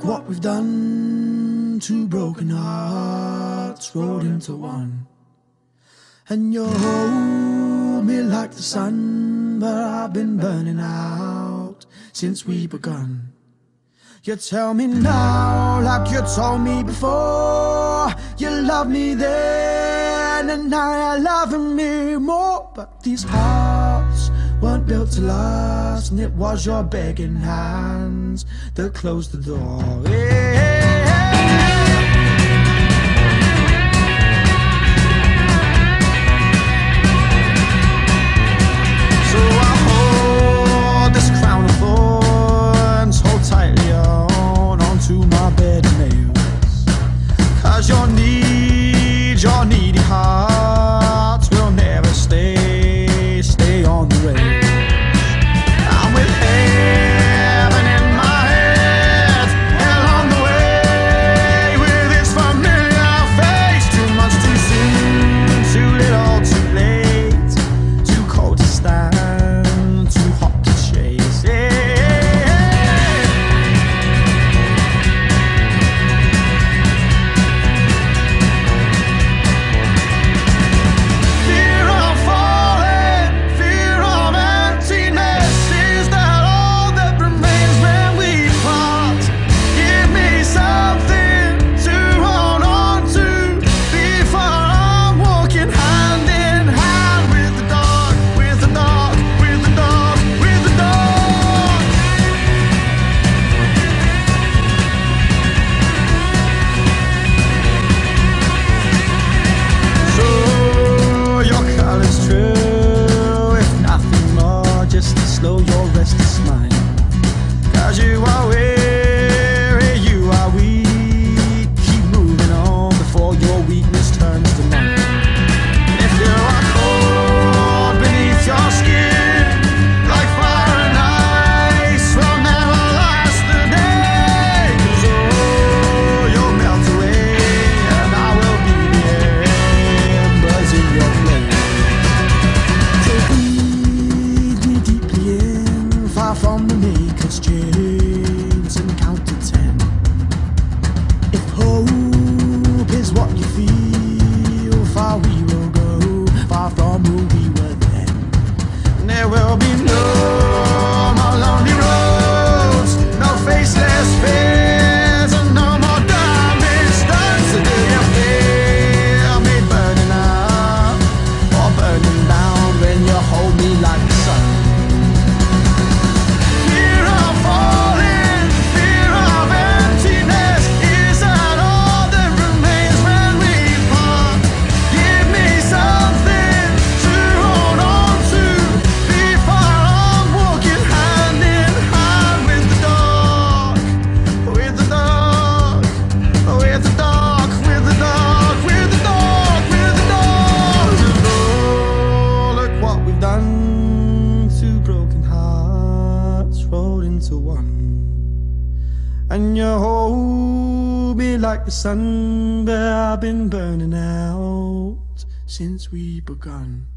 Look what we've done, two broken hearts rolled into one. And you hold me like the sun, but I've been burning out since we begun. You tell me now, like you told me before, you love me then, and now you're loving me more. But these hearts weren't built to last, and it was your begging hands that closed the door. So I hold this crown of thorns, hold tightly onto my bed nails, 'cause your needy hearts will never stay on the rails. I'm with heaven in my head, along the way with its familiar face. Too much too soon, too little too late, too cold to stand, too hot to chase. Fear of falling, fear of emptiness, is that all that remains when we part? Give me something to hold on to before I'm walking hand in hand with the dark, with the dark, with the dark, with the dark. So your call is true, if nothing more, just to slow your restless mind. 'Cause you are weary, you are weak, keep moving on before your weakness turns to mine. And if you are cold beneath your skin, like fire and ice will never last the day. 'Cause you'll melt away, and I will be the embers in your flame. So breathe me deeply in, far from the maker's chains, and count to 10. If hope is what you feel, far we will go, far from who we were then. And there will be no more lonely roads, no faceless fears, and no more damaged stones. So do you feel me burning up or burning down when you hold me like the sun? Fear of falling, fear of emptiness, is that all that remains when we part? Give me something to hold on to before I'm walking hand in hand with the dark, with the dark, with the dark, with the dark, with the dark, with the dark. Oh, look what we've done, two broken hearts rolled into one. And you hold me like the sun, but I've been burning out since we begun.